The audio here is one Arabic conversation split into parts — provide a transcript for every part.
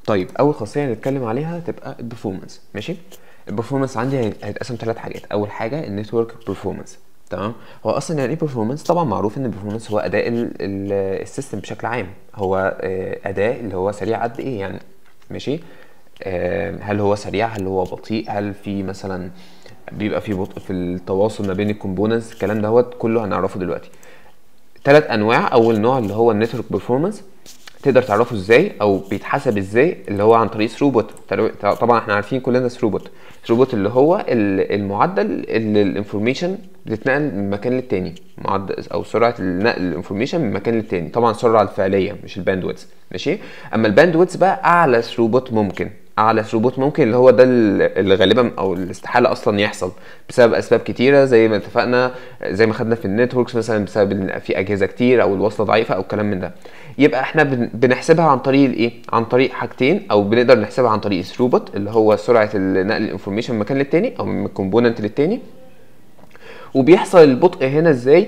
طيب اول خاصيه هنتكلم عليها تبقى البرفورمانس. ماشي، البرفورمانس عندي هيتقسم 3 حاجات. اول حاجه النتورك برفورمانس. تمام، هو اصلا يعني ايه برفورمانس؟ طبعا معروف ان البرفورمانس هو اداء السيستم بشكل عام. هو اداء اللي هو سريع قد ايه يعني. ماشي، هل هو سريع، هل هو بطيء، هل في مثلا بيبقى في بطء في التواصل ما بين الكومبوننتس، الكلام دوت كله هنعرفه دلوقتي. 3 انواع. اول نوع اللي هو النتورك برفورمانس، تقدر تعرفه ازاي او بيتحسب ازاي؟ اللي هو عن طريق ثروبوت. طبعا احنا عارفين كلنا ثروبوت. ثروبوت اللي هو المعدل اللي الانفورميشن بتتنقل من مكان للتاني، معدل او سرعه نقل الانفورميشن من مكان للتاني، طبعا السرعه الفعليه مش الباندويث. ماشي، اما الباندويث بقى اعلى ثروبوت ممكن، اعلى ثروبوت ممكن اللي هو ده اللي غالبا او الاستحاله اصلا يحصل بسبب اسباب كتيره، زي ما اتفقنا، زي ما خدنا في النتوركس مثلا، بسبب ان في اجهزه كتير او الوصله ضعيفه او الكلام من ده. يبقى احنا بنحسبها عن طريق الايه؟ عن طريق حاجتين، او بنقدر نحسبها عن طريق الثروبوت اللي هو سرعه نقل الانفورميشن من مكان للتاني او من كومبوننت للتاني. وبيحصل البطء هنا ازاي؟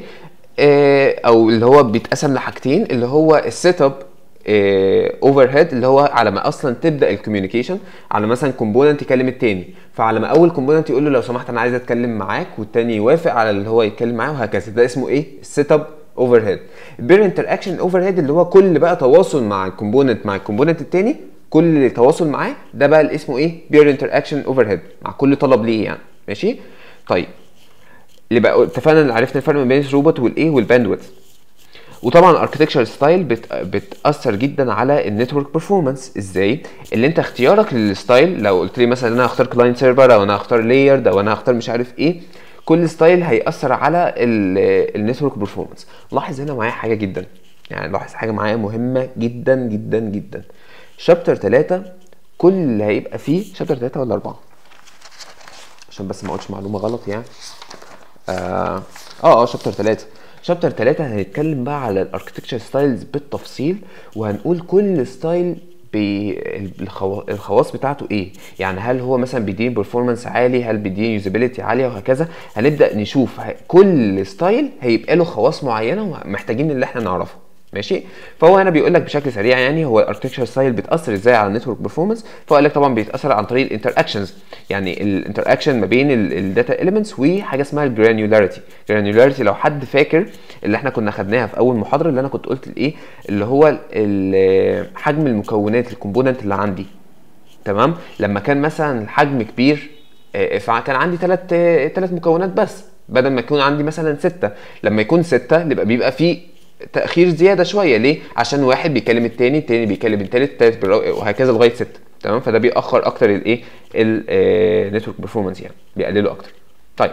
او اللي هو بيتقسم لحاجتين، اللي هو السيت اب اوفر هيد، اللي هو على ما اصلا تبدا الكوميونيكيشن، على مثلا كومبوننت يكلم التاني، فعلى ما اول كومبوننت يقول له لو سمحت انا عايز اتكلم معاك، والتاني يوافق على اللي هو يتكلم معاه، وهكذا. ده اسمه ايه؟ السيت اب اوفر هيد. البير انتر اكشن اوفر هيد اللي هو كل بقى تواصل مع الكومبوننت التاني، كل تواصل معاه ده بقى اللي اسمه ايه؟ بير انتر اكشن اوفر هيد، مع كل طلب ليه يعني. ماشي، طيب اللي بقى اتفقنا اللي عرفنا الفرق ما بين الروبوت والايه والباندويث. وطبعا الاركتكتشر ستايل بتاثر جدا على النتورك برفورمانس. ازاي؟ اللي انت اختيارك للستايل، لو قلت لي مثلا انا هختار كلاينت سيرفر، او انا هختار لاير، او انا هختار مش عارف ايه، كل ستايل هيأثر على النتورك برفورمانس. لاحظ هنا معايا حاجه جدا، يعني لاحظ حاجه معايا مهمه جدا جدا جدا. شابتر 3 كل اللي هيبقى فيه، شابتر 3 ولا 4 عشان بس ما اقولش معلومه غلط يعني. شابتر 3. شابتر 3 هنتكلم بقى على الاركتكتشر ستايلز بالتفصيل، وهنقول كل ستايل الخواص بتاعته ايه. يعني هل هو مثلا بيديني برفورمانس عالي، هل بيديني يوزابيلتي عاليه، وهكذا. هنبدا نشوف كل ستايل هيبقى له خواص معينه ومحتاجين اللي احنا نعرفه. ماشي، فهو هنا بيقول لك بشكل سريع يعني هو الاركتكتشر ستايل بتاثر ازاي على النتورك برفورمانس. فقال لك طبعا بيتاثر عن طريق الانتر اكشنز، يعني الانتر اكشن ما بين الداتا اليمنتس، وحاجه اسمها الجرانيولاريتي. الجرانيولاريتي لو حد فاكر اللي احنا كنا خدناها في اول محاضره، اللي انا كنت قلت الايه، اللي هو حجم المكونات الكومبوننت اللي عندي. تمام، لما كان مثلا الحجم كبير، فكان عندي ثلاث مكونات بس، بدل ما يكون عندي مثلا 6. لما يكون 6 بيبقى فيه تأخير زيادة شوية. ليه؟ عشان واحد بيكلم التاني، التاني بيكلم التالت، وهكذا لغاية 6. تمام، فده بيأخر أكتر الإيه؟ النتورك برفورمانس، يعني بيقلله أكتر. طيب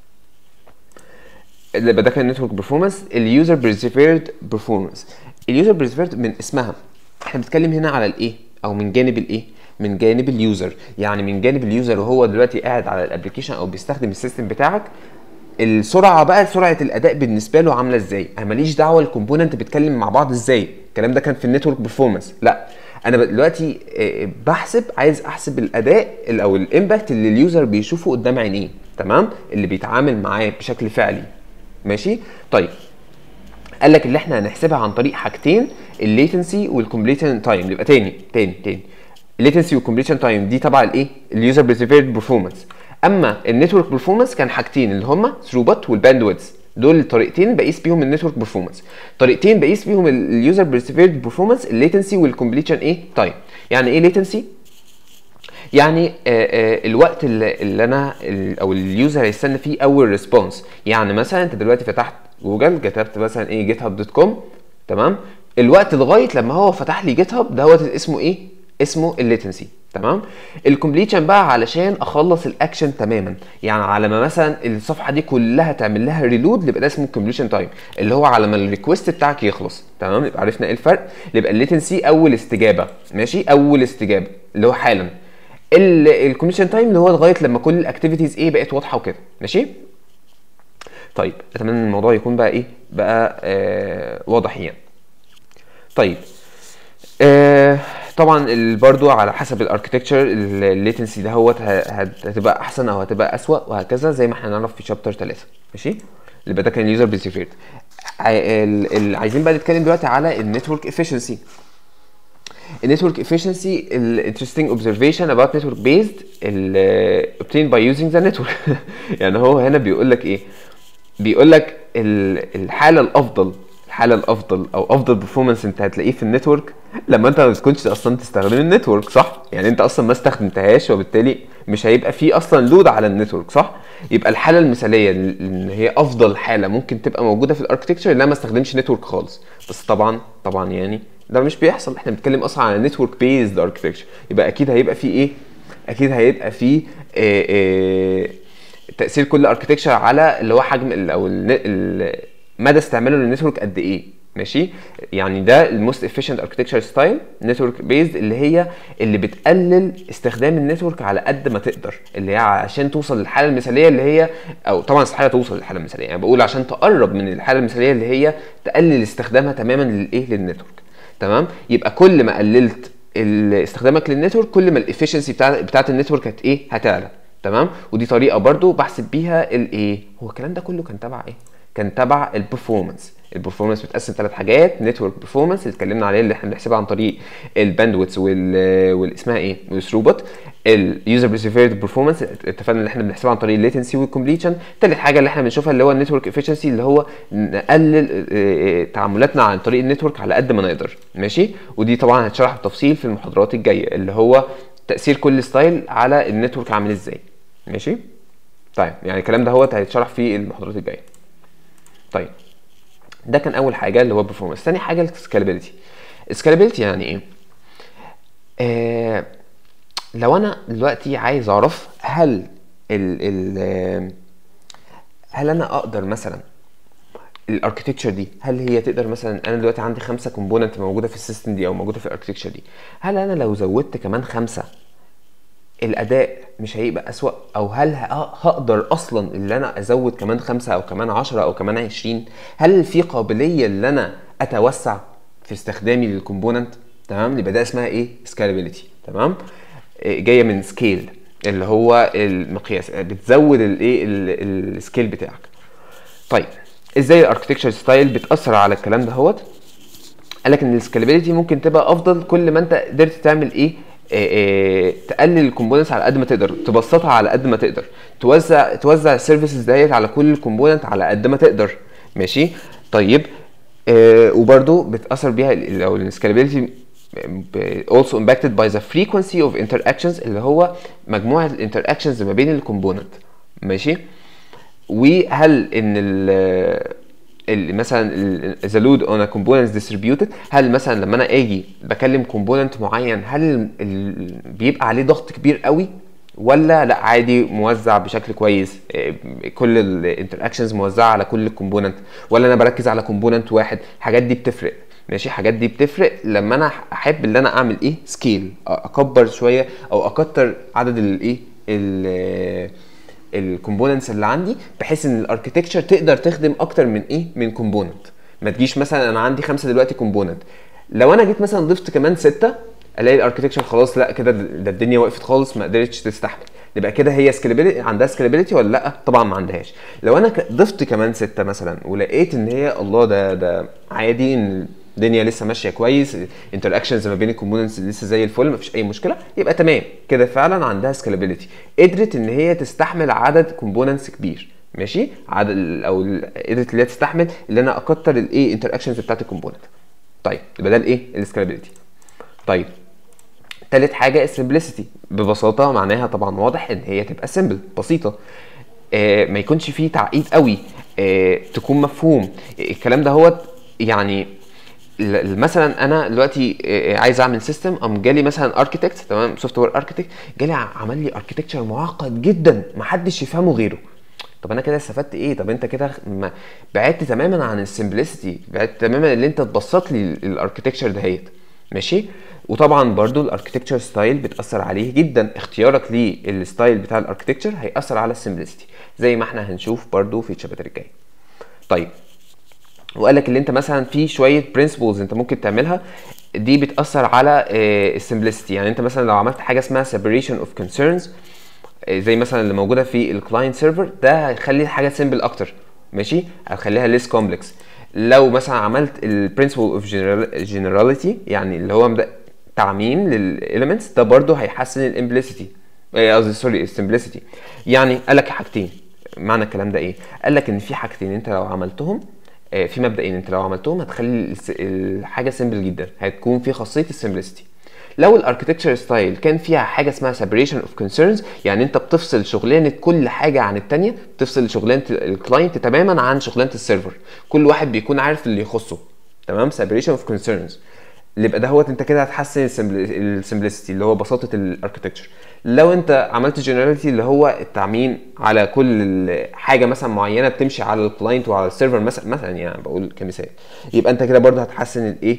اللي ده كان النتورك برفورمانس. اليوزر بريزيرفد برفورمانس. اليوزر بريزيرفد من اسمها احنا بنتكلم هنا على الإيه؟ أو من جانب الإيه؟ من جانب اليوزر. يعني من جانب اليوزر وهو دلوقتي قاعد على الابلكيشن او بيستخدم السيستم بتاعك، السرعه بقى، سرعه الاداء بالنسبه له عامله ازاي. انا ماليش دعوه الكومبوننت بيتكلم مع بعض ازاي، الكلام ده كان في النتورك برفورمانس. لا، انا دلوقتي عايز احسب الاداء او الامباكت اللي اليوزر بيشوفه قدام عينيه. تمام، اللي بيتعامل معاه بشكل فعلي. ماشي، طيب قال لك اللي احنا هنحسبها عن طريق حاجتين، الليتنسي والكومبليشن تايم. يبقى تاني الليتنسي والكومبليشن تايم دي تبع الايه؟ اليوزر بريزيرفد برفورمانس. اما النتورك برفورمانس كان حاجتين، اللي هما ثروبوت والباندويث. دول الطريقتين بقيس بيهم النتورك برفورمانس. طريقتين بقيس بيهم اليوزر بريزيرفد برفورمانس، الليتنسي والكومبليشن ايه تايم. يعني ايه ليتنسي؟ يعني الوقت اللي انا او اليوزر هيستنى فيه اول ريسبونس. يعني مثلا انت دلوقتي فتحت جوجل، كتبت مثلا ايه github.com، تمام، الوقت لغايه لما هو فتح لي جيت هاب دوت اسمه ايه؟ اسمه الليتنسي. تمام، الكومبليشن بقى علشان اخلص الاكشن تماما، يعني على ما مثلا الصفحه دي كلها تعمل لها ريلود، يبقى ده اسمه الكومبليشن تايم، اللي هو على ما الريكوست بتاعك يخلص. تمام، يبقى عرفنا ايه الفرق. يبقى الليتنسي اول استجابه، ماشي، اول استجابه اللي هو حالا. الكومبليشن تايم اللي هو لغايه لما كل الاكتيفيتيز ايه بقت واضحه وكده. ماشي، طيب اتمنى ان الموضوع يكون بقى ايه، بقى واضح يعني. طيب طبعا برضو على حسب الاركتكتشر الليتنسي ده هو هتبقى احسن او هتبقى اسوأ، وهكذا زي ما احنا نعرف في شابتر 3. ماشي، اللي ده كان اليوزر بريزيرفد. عايزين بقى نتكلم دلوقتي على النتورك افيشنسي. النتورك efficiency interesting observation about network based obtained by using the network. يعني هو هنا بيقول لك ايه؟ بيقول لك الحاله الافضل او افضل performance انت هتلاقيه في النتورك لما انت ما تكونش اصلا تستخدم النتورك، صح؟ يعني انت اصلا ما استخدمتهاش، وبالتالي مش هيبقى فيه اصلا لود على النتورك، صح؟ يبقى الحاله المثاليه ان هي افضل حاله ممكن تبقى موجوده في الاركتكتشر اللي ما استخدمش نتورك خالص. بس طبعا يعني ده مش بيحصل، احنا بنتكلم اصلا على نتورك بيزد اركتكتشر، يبقى اكيد هيبقى فيه ايه؟ اكيد هيبقى فيه تاثير كل اركتكتشر على اللي هو حجم او مدى استعماله للنتورك قد ايه. ماشي، يعني ده الموست افيشنت اركتكتشر ستايل نتورك بيزد، اللي بتقلل استخدام النتورك على قد ما تقدر، اللي هي عشان توصل للحاله المثاليه اللي هي، او طبعا استحاله توصل للحاله المثاليه، يعني بقول عشان تقرب من الحاله المثاليه اللي هي تقلل استخدامها تماما للنتورك. تمام، يبقى كل ما قللت استخدامك للنتورك كل ما الافشنسي بتاعت النتورك هتعلى. تمام، ودي طريقه برضو بحسب بيها هو الكلام ده كله كان تبع كان تبع البرفورمانس. البرفورمانس بتقسم 3 حاجات: نتورك برفورمانس اللي اتكلمنا عليه، اللي احنا بنحسبها عن طريق الباندويث اسمها والثروبوت. اليوزر بريسيفيرد برفورمانس اتفقنا ان احنا بنحسبها عن طريق الليتنسي والكومبليشن. ثالث حاجه اللي احنا بنشوفها اللي هو النتورك افشنسي، اللي هو نقلل تعاملاتنا عن طريق النتورك على قد ما نقدر. ماشي، ودي طبعا هتشرح بالتفصيل في المحاضرات الجايه، اللي هو تاثير كل ستايل على النتورك عامل ازاي. ماشي، طيب يعني الكلام ده هيتشرح في المحاضرات الجايه. طيب ده كان اول حاجه اللي هو البرفورمانس. ثاني حاجه السكالابيلتي. السكالابيلتي يعني ايه؟ لو انا دلوقتي عايز اعرف هل هل انا اقدر مثلا الاركتكتشر دي، هل هي تقدر مثلا، انا دلوقتي عندي 5 كومبوننت موجوده في السيستم دي او موجوده في الاركتكتشر دي، هل انا لو زودت كمان 5 الاداء مش هيبقى اسوأ؟ او هل هقدر اصلا ان انا ازود كمان 5 او كمان 10 او كمان 20؟ هل في قابليه ان انا اتوسع في استخدامي للكومبوننت؟ تمام، يبقى ده اسمها ايه؟ سكالابيلتي. تمام، جايه من سكيل اللي هو المقياس، بتزود السكيل بتاعك. طيب ازاي الاركتكتشر ستايل بتاثر على الكلام ده؟ قال لك ان السكالابيلتي ممكن تبقى افضل كل ما انت قدرت تعمل تقلل الكومبوننتس على قد ما تقدر، تبسطها على قد ما تقدر، توزع السيرفيسز ديت على كل الكومبوننت على قد ما تقدر. ماشي، طيب وبرده بتاثر بيها لو السكالابيلتي also impacted by the frequency of interactions، اللي هو مجموعه الانتراكشنز ما بين الكومبوننت. ماشي، وهل ان مثلا the load on a component is distributed، هل مثلا لما انا اجي بكلم كومبوننت معين هل بيبقى عليه ضغط كبير قوي ولا لا عادي موزع بشكل كويس، كل الانتراكشنز موزعه على كل الكومبوننت، ولا انا بركز على كومبوننت واحد؟ الحاجات دي بتفرق. ماشي، الحاجات دي بتفرق لما انا احب ان انا اعمل سكيل، اكبر شويه او اكتر عدد الكومبوننتس اللي عندي، بحيث ان الاركتكتشر تقدر تخدم اكتر من كومبوننت. ما تجيش مثلا انا عندي 5 دلوقتي كومبوننت، لو انا جيت مثلا ضفت كمان 6 الاقي الاركتكتشر خلاص لا كده ده الدنيا وقفت خالص، ما قدرتش تستحمل. يبقى كده هي سكيلابيلتي، عندها سكيلابيلتي ولا لا؟ طبعا ما عندهاش. لو انا ضفت كمان 6 مثلا ولقيت ان هي الله ده عادي، ان الدنيا لسه ماشيه كويس، انتراكشنز ما بين الكومبوننتس لسه زي الفل، مفيش اي مشكله، يبقى تمام كده فعلا عندها سكيلابيلتي، قدرت ان هي تستحمل عدد كومبوننتس كبير. ماشي، عدد او قدرت ان هي تستحمل ان انا اكتر انتراكشنز بتاعت الكومبوننت. طيب يبقى ده السكيلابيلتي. طيب ثالث حاجه السمبلسيتي. ببساطه معناها طبعا واضح ان هي تبقى سمبل، بسيطه، ما يكونش فيه تعقيد قوي، تكون مفهوم الكلام ده. يعني مثلا انا دلوقتي عايز اعمل سيستم، قام جالي مثلا اركيتكت، تمام، سوفت وير اركيتكت، جالي عمل لي اركيتكتشر معقد جدا محدش يفهمه غيره. طب انا كده استفدت ايه؟ طب انت كده بعدت تماما عن السمبلسيتي، بعدت تماما اللي انت تبسط لي الاركيتكتشر دهيت. ماشي، وطبعا برضو الاركيتكتشر ستايل بتاثر عليه جدا، اختيارك للستايل بتاع الاركيتكتشر هياثر على السمبلسيتي زي ما احنا هنشوف برضو في الشابتر الجاي. طيب وقال لك اللي انت مثلا في شويه برنسبلز انت ممكن تعملها، دي بتاثر على السمبلسيتي. يعني انت مثلا لو عملت حاجه اسمها separation of concerns، زي مثلا اللي موجوده في الكلاينت سيرفر، ده هيخلي الحاجه سيمبل اكتر. ماشي، هتخليها less complex. لو مثلا عملت البرنسبل اوف generality، يعني اللي هو تعميم للاليمنتس ده برضو هيحسن الامبليسيتي، قصدي سوري السمبلسيتي. يعني قال لك حاجتين، معنى الكلام ده ايه؟ قال لك ان في حاجتين انت لو عملتهم، في مبدئين انت لو عملتهم هتخلي الحاجه سيمبل جدا، هتكون في خاصيه السمبلسيتي. لو الاركتكتشر ستايل كان فيها حاجه اسمها separation of concerns، يعني انت بتفصل شغلانه كل حاجه عن الثانيه، بتفصل شغلانه الكلاينت تماما عن شغلانه السيرفر، كل واحد بيكون عارف اللي يخصه، تمام؟ separation of concerns، اللي يبقى دهوت انت كده هتحسن السمبلسيتي اللي هو بساطه الاركتكتشر. لو انت عملت جنراليتي اللي هو التعميم على كل حاجه مثلا معينه بتمشي على الكلاينت وعلى السيرفر مثلا يعني بقول كمثال، يبقى انت كده برضه هتحسن الايه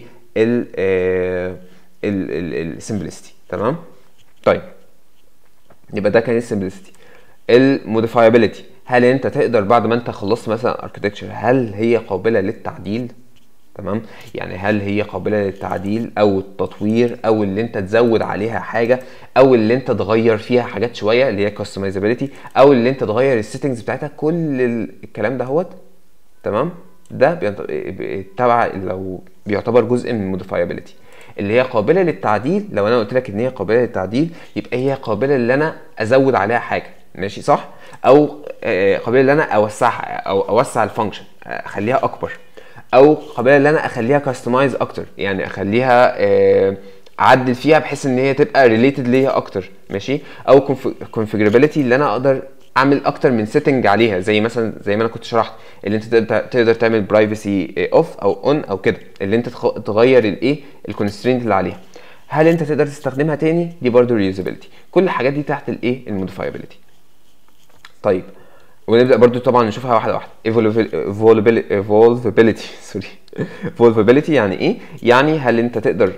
السمبلسيتي، تمام؟ طيب يبقى ده كان السمبلسيتي. الموديفايبيليتي، هل انت تقدر بعد ما انت خلصت مثلا اركتكتشر هل هي قابله للتعديل؟ تمام؟ يعني هل هي قابله للتعديل او التطوير او اللي انت تزود عليها حاجه او اللي انت تغير فيها حاجات شويه اللي هي كاستمايزابيلتي او اللي انت تغير السيتنجز بتاعتها، كل الكلام دهوت، تمام؟ ده تبع لو بيعتبر جزء من الموديفايبيليتي اللي هي قابله للتعديل. لو انا قلت لك ان هي قابله للتعديل يبقى هي قابله ان انا ازود عليها حاجه، ماشي صح؟ او قابله ان انا اوسعها او اوسع الفانكشن اخليها اكبر، او قابله ان انا اخليها كاستمايز اكتر، يعني اخليها اعدل فيها بحيث ان هي تبقى ريليتد ليها اكتر، ماشي؟ او كونفيجرابيلتي اللي انا اقدر اعمل اكتر من سيتنج عليها، زي مثلا زي ما انا كنت شرحت اللي انت تقدر تعمل برايفسي اوف او اون او كده، اللي انت تغير الايه الكونسترينت اللي عليها. هل انت تقدر تستخدمها تاني؟ دي برضو ريوزابيلتي. كل الحاجات دي تحت الايه الموديفايبيليتي. طيب ونبدا برضو طبعا نشوفها واحده واحده. evolvability سوري evolvability يعني ايه؟ يعني هل انت تقدر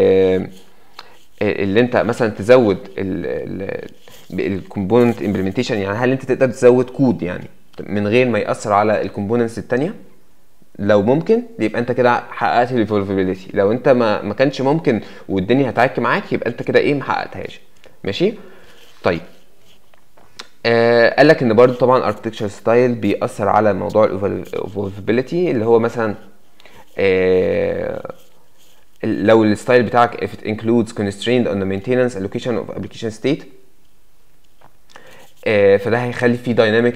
اللي انت مثلا تزود الكومبوننت امبلمنتيشن، يعني هل انت تقدر تزود كود يعني من غير ما ياثر على الكومبوننتس الثانيه؟ لو ممكن يبقى انت كده حققت الايفولفابيلتي، لو انت ما كانش ممكن والدنيا هتعك معاك يبقى انت كده ايه ما حققتهاش، ماشي؟ طيب قال لك ان برضو طبعا architecture style بيأثر على موضوع الايفولفابيلتي، اللي هو مثلا لو الستايل بتاعك if it includes constrained on the maintenance allocation of application state، فده هيخلي فيه dynamic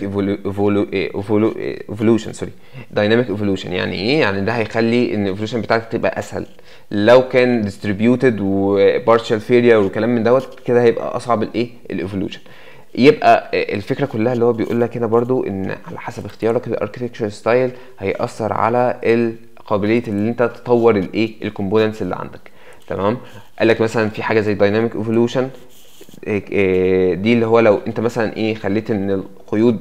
evolution سوري dynamic evolution. يعني ايه؟ يعني ده هيخلي ان evolution بتاعتك تبقى اسهل. لو كان distributed و partial failure والكلام من دوت كده هيبقى اصعب الايه الايفولوشن. يبقى الفكره كلها اللي هو بيقول لك هنا برضو ان على حسب اختيارك الاركتكتشر ستايل هيأثر على قابليه اللي انت تطور الايه الكومبوننتس اللي عندك، تمام؟ قال لك مثلا في حاجه زي دايناميك ايفولوشن، دي اللي هو لو انت مثلا ايه خليت ان القيود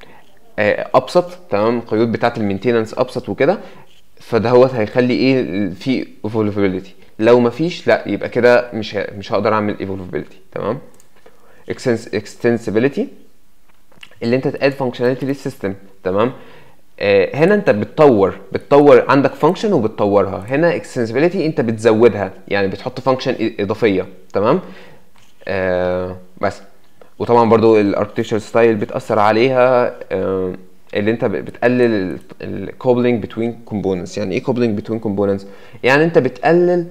ابسط، تمام؟ القيود بتاعه المينتيننس ابسط وكده، فدهوت هيخلي ايه في ايفولوفابيلتي. لو مفيش لا يبقى كده مش هقدر اعمل ايفولوفابيلتي، تمام؟ extensibility اللي انت تاد فانكشناليتي للسيستم، تمام؟ هنا انت بتطور عندك فانكشن وبتطورها. هنا extensibility انت بتزودها، يعني بتحط فانكشن اضافيه، تمام؟ بس. وطبعا برضو الاركتكتشر ستايل بتاثر عليها اللي انت بتقلل الكوبلينج بتوين كومبوننتس. يعني ايه كوبلينج بتوين كومبوننتس؟ يعني انت بتقلل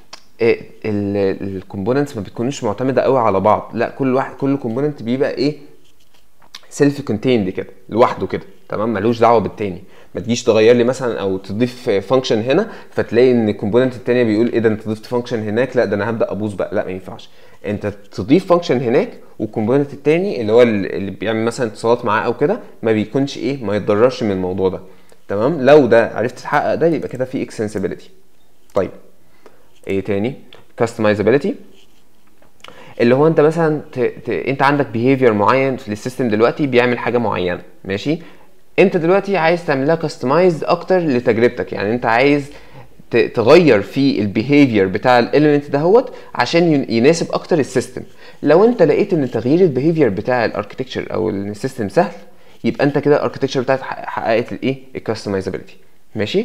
الكومبوننتس ما بتكونش معتمده قوي على بعض، لا كل كومبوننت بيبقى ايه سيلف كونتيند كده لوحده كده، تمام؟ ملوش دعوه بالتاني. ما تجيش تغير لي مثلا او تضيف فانكشن هنا فتلاقي ان الكومبوننت التانيه بيقول ايه ده انت ضفت فانكشن هناك، لا ده انا هبدا ابوظ بقى، لا ما ينفعش. انت تضيف فانكشن هناك والكومبوننت التاني اللي هو اللي بيعمل مثلا اتصالات معاه او كده ما بيكونش ايه ما يتضررش من الموضوع ده، تمام؟ لو ده عرفت تحقق ده يبقى كده في اكستنسبيليتي. طيب ايه تاني؟ كاستمايزابيلتي اللي هو انت مثلا انت عندك behavior معين في السيستم دلوقتي بيعمل حاجه معينه، ماشي؟ انت دلوقتي عايز تعملها كاستمايز اكتر لتجربتك، يعني انت عايز تغير في البيهيفير بتاع الاليمنت دهوت عشان يناسب اكتر السيستم. لو انت لقيت ان تغيير البيهيفير بتاع الاركتكتشر او السيستم سهل يبقى انت كده الاركتكتشر بتاعتك حققت الايه الكاستمايزابيلتي، ماشي؟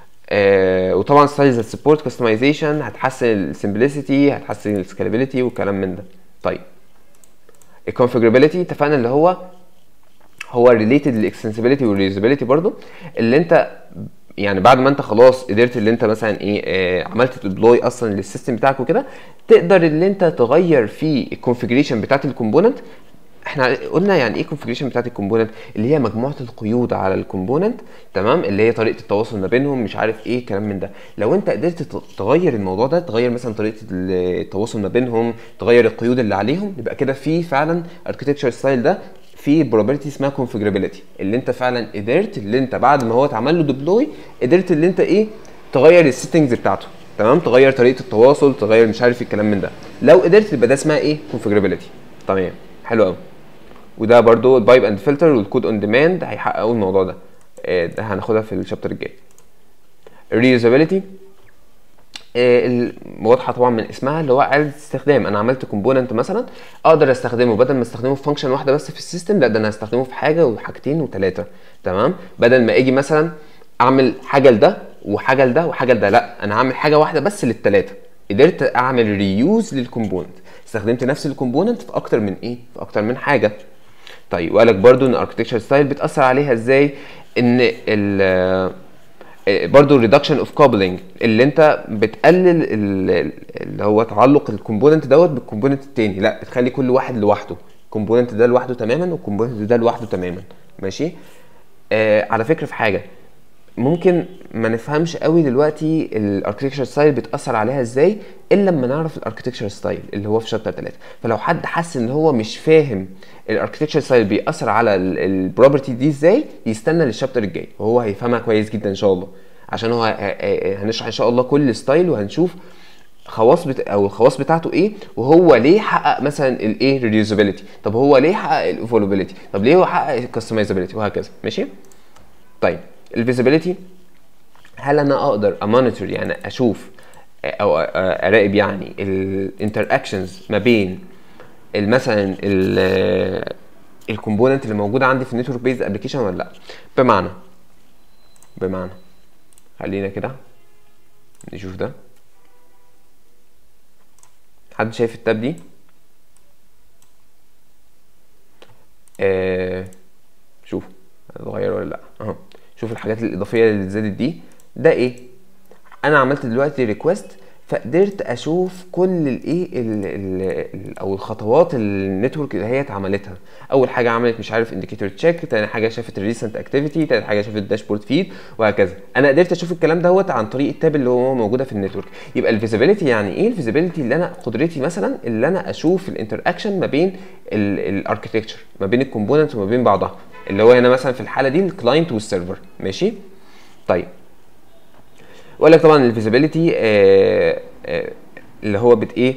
وطبعا ستايلز سبورت كاستمايزيشن هتحسن السمبلسيتي هتحسن السكالابيلتي والكلام من ده. طيب الكونفيجرابيلتي اتفقنا اللي هو ريليتد للاكستنسبيلتي والريوزابيلتي برضو، اللي انت يعني بعد ما انت خلاص قدرت اللي انت مثلا ايه عملت ديبلوي اصلا للسيستم بتاعك وكده، تقدر اللي انت تغير في الكونفيجريشن بتاعت الكومبوننت. احنا قلنا يعني ايه كونفيجريشن بتاعت الكومبوننت، اللي هي مجموعه القيود على الكومبوننت، تمام، اللي هي طريقه التواصل ما بينهم، مش عارف ايه كلام من ده. لو انت قدرت تغير الموضوع ده، تغير مثلا طريقه التواصل ما بينهم، تغير القيود اللي عليهم، يبقى كده في فعلا اركتكتشر ستايل ده في probability اسمها configurability، اللي انت فعلا قدرت اللي انت بعد ما هو اتعمل له ديبلوي، قدرت اللي انت ايه تغير السيتنجز بتاعته، تمام، تغير طريقه التواصل، تغير مش عارف الكلام من ده. لو قدرت يبقى ده اسمها ايه configurability. تمام، حلو قوي. وده برضو البايب اند فلتر والكود اون ديماند هيحققوا الموضوع ده. ده هناخدها في الشابتر الجاي. الريوزابيلتي واضحه طبعا من اسمها، اللي هو اعاده استخدام. انا عملت كومبوننت مثلا، اقدر استخدمه بدل ما استخدمه في فانكشن واحده بس في السيستم، لا ده انا هستخدمه في حاجه وحاجتين وثلاثه، تمام. بدل ما اجي مثلا اعمل حاجه لده وحاجه لده وحاجه لده، لا انا هعمل حاجه واحده بس للثلاثه. قدرت اعمل ريوز للكومبوننت، استخدمت نفس الكومبوننت في اكتر من ايه، في اكتر من حاجه. طيب وقالك برضو ان الاركتكتشر ستايل بتاثر عليها ازاي، ان برضو الريدكشن اوف كابلنج، اللي انت بتقلل اللي هو تعلق الكومبوننت دوت بالكومبوننت التاني، لا بتخلي كل واحد لوحده، الكومبوننت ده لوحده تماما والكومبوننت ده لوحده تماما، ماشي. على فكره في حاجه ممكن ما نفهمش قوي دلوقتي الاركتكتشر ستايل بتاثر عليها ازاي الا لما نعرف الاركتكتشر ستايل اللي هو في شابتر 3. فلو حد حس ان هو مش فاهم الاركتكتشر ستايل بيأثر على البروبرتي دي ازاي، يستنى للشابتر الجاي وهو هيفهمها كويس جدا ان شاء الله، عشان هو هنشرح ان شاء الله كل ستايل وهنشوف او الخواص بتاعته ايه، وهو ليه حقق مثلا الايه ريوزابيلتي، طب هو ليه حقق الافولوبيلتي، طب ليه هو حقق الكستمايزابيلتي، وهكذا، ماشي. طيب الفيزيبيليتي، هل انا اقدر امونيتور يعني اشوف او اراقب يعني الانتراكشنز ما بين مثلا الكومبوننت اللي موجوده عندي في النتورك بيز ابلكيشن ولا لا؟ بمعنى خلينا كده نشوف ده. حد شايف التاب دي؟ شوف هتتغير ولا لا اهو. شوف الحاجات الاضافيه اللي زادت دي، ده ايه؟ انا عملت دلوقتي ريكوست، فقدرت اشوف كل الايه او الخطوات النتورك اللي هي اتعملتها. اول حاجه عملت مش عارف انديكيتور تشيك، تاني حاجه شافت الريسنت اكتيفيتي، تالت حاجه شافت الداشبورد فيد، وهكذا. انا قدرت اشوف الكلام دوت عن طريق التاب اللي هو موجوده في النتورك. يبقى الفيزيبيليتي يعني ايه؟ الفيزيبيليتي اللي انا قدرتي مثلا اللي انا اشوف الانتراكشن ما بين الاركتكتشر، ما بين الكومبوننتس وما بين بعضها، اللي هو هنا مثلا في الحاله دي الكلاينت والسيرفر، ماشي. طيب وقال لك طبعا الفيزيبيليتي اللي هو ايه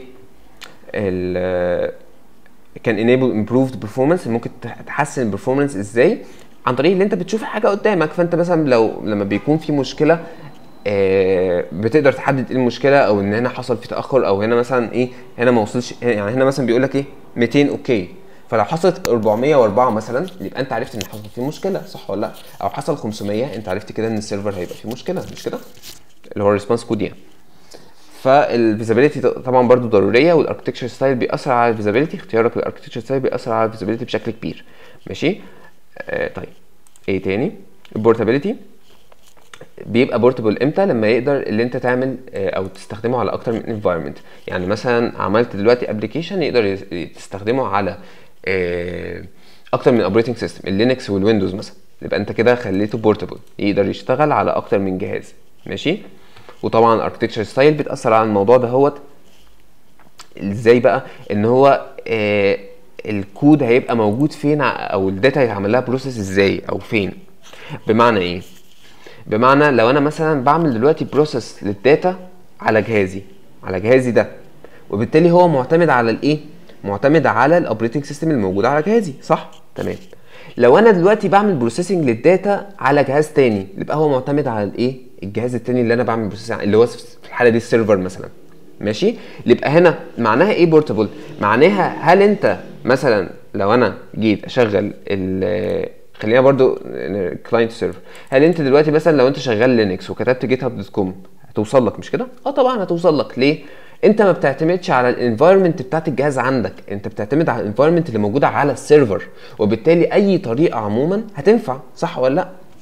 كان enable improved performance، ممكن تحسن البرفورمانس ازاي؟ عن طريق اللي انت بتشوف حاجه قدامك. فانت مثلا لما بيكون في مشكله بتقدر تحدد ايه المشكله، او ان هنا حصل في تاخر، او هنا مثلا ايه هنا ما وصلش، يعني هنا مثلا بيقول لك ايه 200 اوكي، فلو حصلت 404 مثلا يبقى انت عرفت ان حصل فيه مشكله، صح ولا لا؟ او حصل 500 انت عرفت كده ان السيرفر هيبقى فيه مشكله، مش كده؟ اللي هو الريسبونس كود يعني. فالفيزابيلتي طبعا برضو ضروريه، والاركتكتشر ستايل بيأثر على الفيزابيلتي، اختيارك للاركتكتشر ستايل بيأثر على الفيزابيلتي بشكل كبير، ماشي. طيب ايه تاني؟ البورتابيلتي، بيبقى بورتبل امتى؟ لما يقدر اللي انت تعمل او تستخدمه على اكتر من انفايرمنت. يعني مثلا عملت دلوقتي ابلكيشن يقدر تستخدمه على اكتر من اوبريتنج سيستم، اللينكس والويندوز مثلا، يبقى انت كده خليته بورتبل، يقدر يشتغل على اكتر من جهاز، ماشي. وطبعا الاركتكتشر ستايل بتاثر على الموضوع ده هوت ازاي بقى؟ ان هو الكود هيبقى موجود فين، او الداتا هيتعمل لها بروسيس ازاي او فين. بمعنى ايه؟ بمعنى لو انا مثلا بعمل دلوقتي بروسيس للداتا على جهازي ده، وبالتالي هو معتمد على الايه؟ معتمد على الاوبريتنج سيستم الموجود على جهازي، صح؟ تمام. لو انا دلوقتي بعمل بروسيسنج للداتا على جهاز تاني، يبقى هو معتمد على الايه؟ الجهاز التاني اللي انا بعمل بروسيسنج، اللي هو في الحاله دي السيرفر مثلا، ماشي. يبقى هنا معناها ايه بورتابل؟ معناها هل انت مثلا لو انا جيت اشغل خلينا برضو كلاينت سيرفر، هل انت دلوقتي مثلا لو انت شغال لينكس وكتبت جيت هاب دوت كوم هتوصل لك، مش كده؟ طبعا هتوصل لك. ليه؟ انت ما بتعتمدش على الانفايرمنت بتاعت الجهاز عندك، انت بتعتمد على الانفايرمنت اللي موجوده على السيرفر، وبالتالي اي طريقه عموما هتنفع، صح ولا لا؟ بس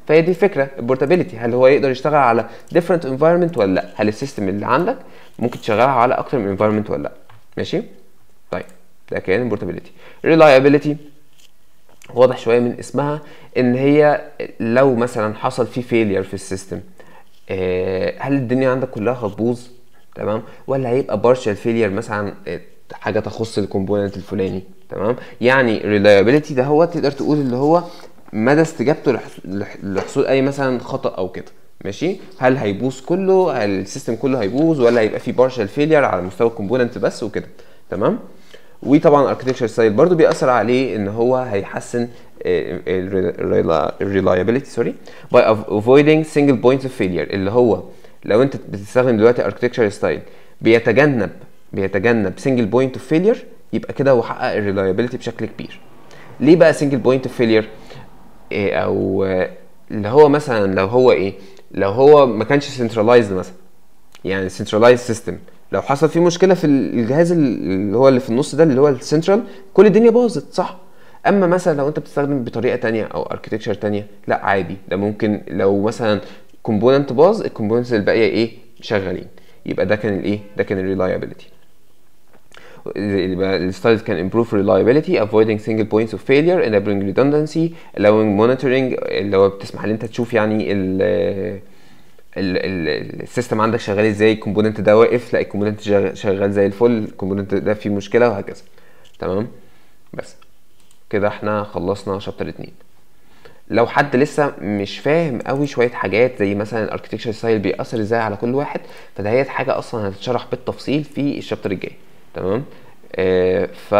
فهي دي الفكره البورتابيلتي، هل هو يقدر يشتغل على different environment ولا لا، هل السيستم اللي عندك ممكن تشغلها على اكتر من environment ولا لا. ماشي طيب ده كان البورتابيلتي. reliability واضح شويه من اسمها ان هي لو مثلا حصل فيه فيلير في السيستم، هل الدنيا عندك كلها هتبوظ تمام، ولا هيبقى partial failure مثلا حاجه تخص الكومبوننت الفلاني تمام. يعني reliability ده هو تقدر تقول اللي هو مدى استجابته لحصول اي مثلا خطا او كده. ماشي هل هيبوظ كله، هل السيستم كله هيبوظ، ولا هيبقى فيه partial failure على مستوى الكومبوننت بس وكده تمام. وطبعا architecture style برضو بيأثر عليه ان هو هيحسن reliability سوري by avoiding single points of failure، اللي هو لو انت بتستخدم دلوقتي architecture style بيتجنب single point of failure، يبقى كده هو حقق reliability بشكل كبير. ليه بقى single point of failure؟ او اللي هو مثلا لو هو ما كانش centralized مثلا، يعني centralized system لو حصل فيه مشكله في الجهاز اللي هو اللي في النص ده اللي هو السنترال، كل الدنيا باظت صح. اما مثلا لو انت بتستخدم بطريقه تانية او اركتكتشر تانية، لا عادي، ده ممكن لو مثلا كومبوننت باظ الكومبوننتس الباقيه شغالين. يبقى ده كان ده كان الريلايبيليتي. يبقى الستايلز كان improve reliability avoiding single points of failure enabling redundancy allowing monitoring، اللي هو بتسمح ان انت تشوف يعني السيستم عندك شغال ازاي، الكومبوننت ده واقف لا الكومبوننت شغال زي الفل، الكومبوننت ده فيه مشكله وهكذا تمام. بس كده احنا خلصنا شابتر 2. لو حد لسه مش فاهم قوي شويه حاجات زي مثلا الاركتكتشر ستايل بيأثر ازاي على كل واحد، فدهيت حاجه اصلا هتتشرح بالتفصيل في الشابتر الجاي تمام. ف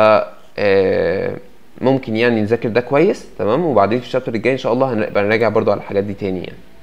ممكن يعني نذاكر ده كويس تمام، وبعدين في الشابتر الجاي ان شاء الله هنبقى نراجع برضو على الحاجات دي تاني يعني.